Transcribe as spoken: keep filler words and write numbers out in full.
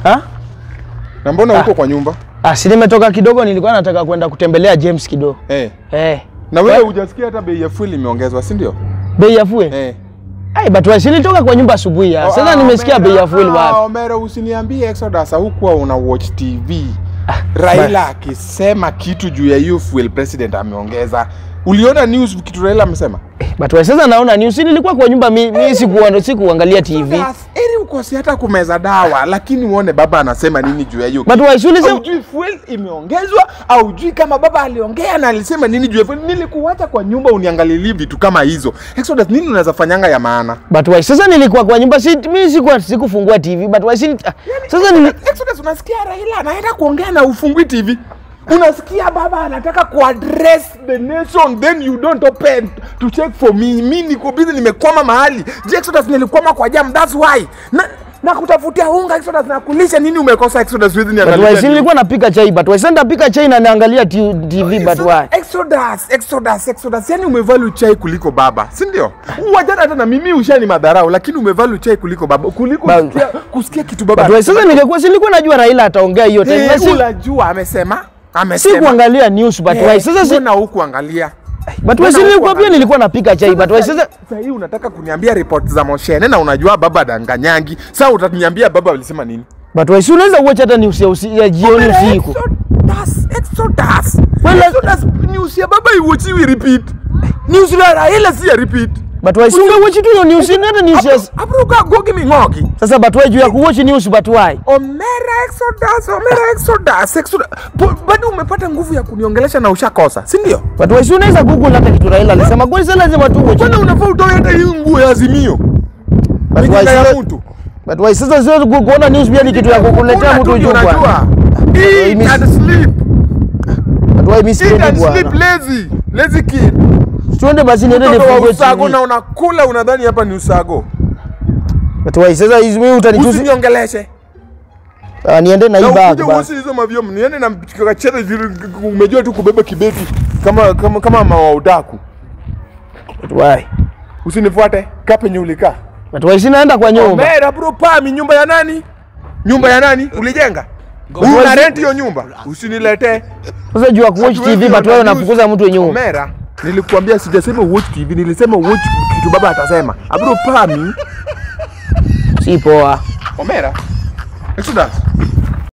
Ha? Na mbona ah. uko kwa nyumba? Ah, si nimetoka kidogo, nilikuwa nataka kwenda kutembelea James kidogo. Eh. Eh. Na wewe hujasikia hata bei ya fuel imeongezwa, si ndio? Bei ya fuel? Eh. Ai, but wasi nilitoka kwa nyumba asubuhi ya. Sasa nimesikia bei ya fuel wapi? Ah, Omera usiniambie Exodus hukuwa una watch T V. Ah, Raila akisema kitu juu ya hiyo fuel president ameongeza. Uliona news kitu Raila amesema? But wasi sasa naona news, nilikuwa kwa nyumba mimi mi sikuwa sikuangalia T V. Eri ukosi hata kumeza dawa, lakini uone baba anasema nini juu ya hiyo. But wasi ulisema hujui fuel imeongezwa au hujui kama baba aliongea na alisema nini juu ya fuel. Nilikuacha kwa nyumba uniangalilie vitu kama hizo. Exodus, nini unaweza fanyanga ya maana? But wasi sasa nilikuwa kwa nyumba, si mimi sikuwa sikufungua T V, but wasi yani, sasa nili... Exodus, unasikia Raila anaenda kuongea na ufungui T V. Unasikia baba anataka kuaddress the nation, then you don't open to check for me. Mimi niko busy, nimekwama mahali. Exodus, nilikwama kwa jam, that's why. Na, na kutafutia unga Exodus, na kulisha nini umekosa Exodus wewe ni angalia. But why nilikuwa napika chai, but why sasa napika chai na naangalia T V, but why? Exodus, Exodus, Exodus, yani umevalue chai kuliko baba, si ndio? Wajana hata na mimi ushani madharau, lakini umevalue chai kuliko baba, kuliko ba kusikia, kusikia kitu baba. But why sasa nilikuwa nilikuwa najua Raila ataongea hiyo time. Na si unajua amesema? Amesema. Si kuangalia news, but why sasa si na huku angalia. But why nilikuwa pia nilikuwa napika chai, but why sasa sasa hii unataka kuniambia report za Moshene na unajua baba danganyangi. Sasa utaniambia baba alisema nini? But why si unaweza kuacha hata news ya jioni usiku? Exodus, Exodus. Well, Exodus news ya baba iwachiwi repeat. News la Raila si ya repeat. But why si unawatch tu hiyo news na news ya Abruka gogi mingogi. Sasa but why juu ya kuwatch news, but why? Omera Exodus, Omera Exodus, Exodus. Bado umepata nguvu ya kuniongelesha na ushakosa, si ndio? But why si unaweza Google hata kitu Raila alisema, kwa nini lazima tu watch? Bwana unafaa utoe hata hiyo nguo ya Azimio. But why ya mtu? But why sasa sio kuona news pia ni kitu ya kukuletea mtu juu bwana. Eat and sleep. But why miss bwana? Sleep lazy, lazy kid. Tuende basi niende nifungue usago na unakula unadhani hapa ni usago. But why sasa hizi wewe utanitusi usiniongeleshe. Ah, niende na hii bag basi. Usi hizo mavyo niende na kacheta umejua tu kubeba kibeti kama kama kama mawaudaku. But why? Usinifuate kape nyulika. But why sinaenda kwa nyumba? Omera bro pami nyumba ya nani? Nyumba ya nani? Ulijenga? Una rent hiyo nyumba? Usiniletee. Sasa jua kuwatch T V but wewe unafukuza mtu nyumba. Omera, nilikuambia sijasema watch T V, nilisema watch kitu baba atasema. Abro pami. Si poa. Omera. Exodus.